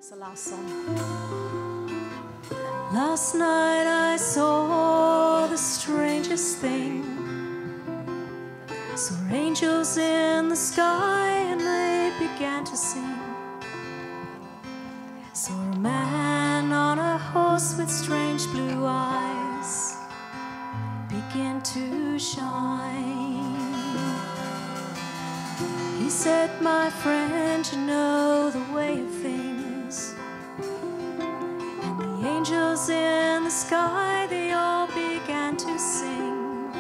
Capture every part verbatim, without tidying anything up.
It's the last song. Last night I saw the strangest thing. Saw angels in the sky and they began to sing. Saw a man on a horse with strange blue eyes begin to shine. He said, my friend, you know the way of things. And the angels in the sky, they all began to sing.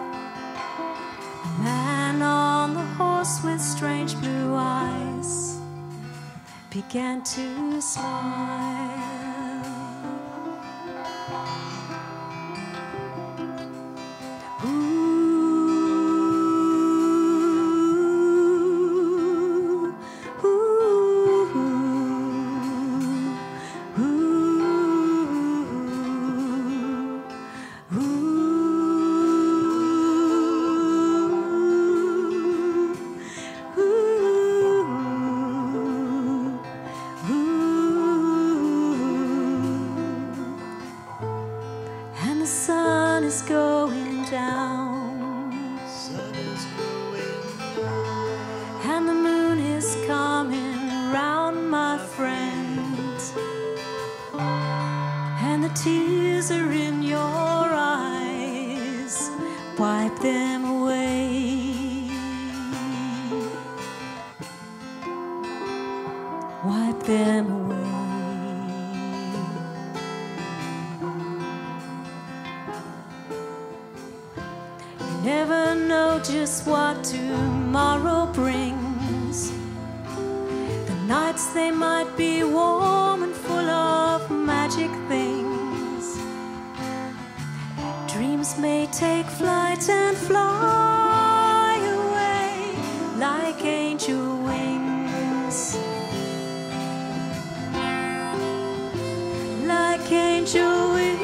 The man on the horse with strange blue eyes began to smile. And the sun is going down, sun is going down, and the moon is coming round, my friend, and the tears are in your eyes, wipe them away, wipe them away. Never know just what tomorrow brings. The nights, they might be warm and full of magic things. Dreams may take flight and fly away like angel wings, like angel wings.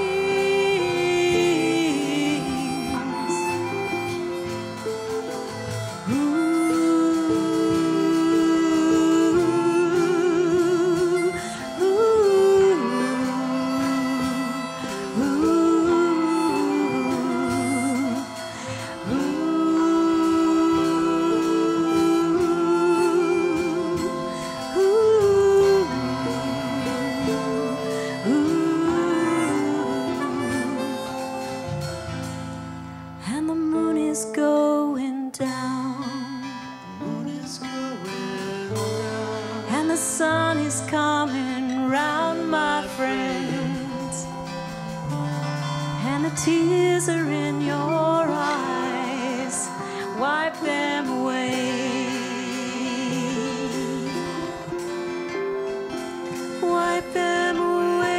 And the moon is going down, the moon is going down, and the sun is coming round, my friends, and the tears are in your eyes, wipe them away, wipe them away.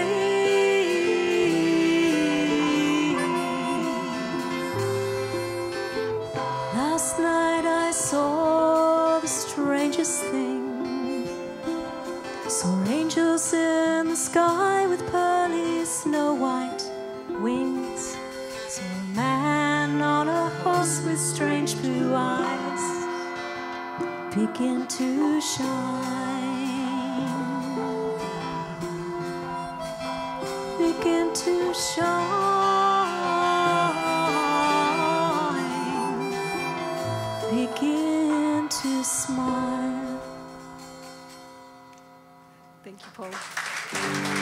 Last night I saw the strangest thing. Saw angels in the sky with pearly snow white wings. Saw a man on a horse with strange blue eyes begin to shine, begin to shine, begin to smile. Thank you, Paul.